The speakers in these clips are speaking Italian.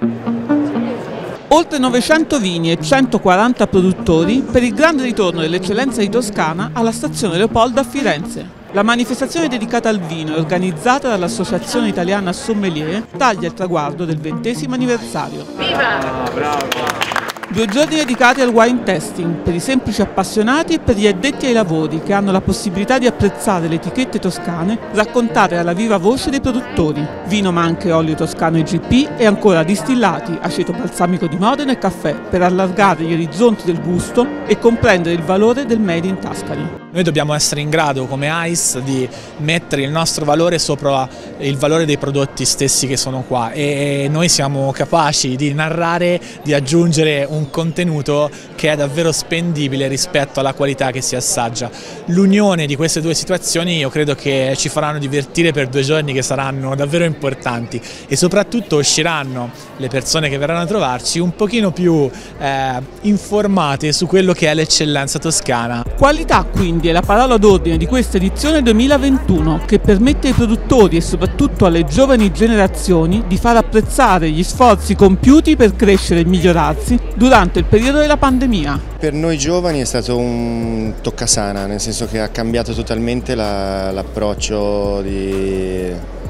Oltre 900 vini e 140 produttori per il grande ritorno dell'eccellenza di Toscana alla stazione Leopoldo a Firenze. La manifestazione dedicata al vino, organizzata dall'Associazione Italiana Sommelier, taglia il traguardo del 20° anniversario. Viva! Bravo! 2 giorni dedicati al wine tasting per i semplici appassionati e per gli addetti ai lavori che hanno la possibilità di apprezzare le etichette toscane raccontate alla viva voce dei produttori. Vino ma anche olio toscano IGP e ancora distillati, aceto balsamico di Modena e caffè per allargare gli orizzonti del gusto e comprendere il valore del Made in Tuscany. Noi dobbiamo essere in grado come AIS di mettere il nostro valore sopra il valore dei prodotti stessi che sono qua e noi siamo capaci di narrare, di aggiungere un contenuto che è davvero spendibile rispetto alla qualità che si assaggia. L'unione di queste due situazioni io credo che ci faranno divertire per 2 giorni che saranno davvero importanti e soprattutto usciranno le persone che verranno a trovarci un pochino più informate su quello che è l'eccellenza toscana. Qualità quindi è la parola d'ordine di questa edizione 2021 che permette ai produttori e soprattutto alle giovani generazioni di far apprezzare gli sforzi compiuti per crescere e migliorarsi durante il periodo della pandemia. Per noi giovani è stato un toccasana, nel senso che ha cambiato totalmente l'approccio di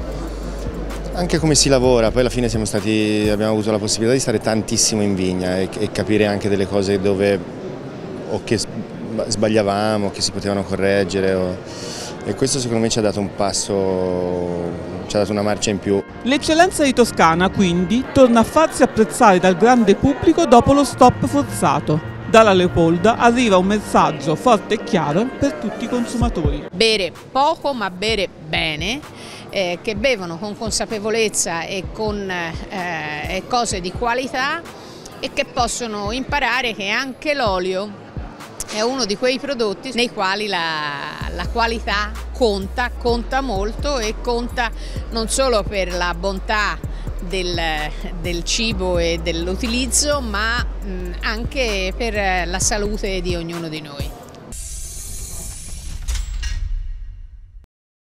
anche come si lavora. Poi alla fine abbiamo avuto la possibilità di stare tantissimo in vigna e capire anche delle cose dove o che sbagliavamo, che si potevano correggere e questo secondo me ci ha dato un passo, ci ha dato una marcia in più. L'eccellenza di Toscana quindi torna a farsi apprezzare dal grande pubblico dopo lo stop forzato. Dalla Leopolda arriva un messaggio forte e chiaro per tutti i consumatori. Bere poco ma bere bene, che bevono con consapevolezza e con cose di qualità e che possono imparare che anche l'olio è uno di quei prodotti nei quali la qualità conta molto e conta non solo per la bontà del cibo e dell'utilizzo, ma anche per la salute di ognuno di noi.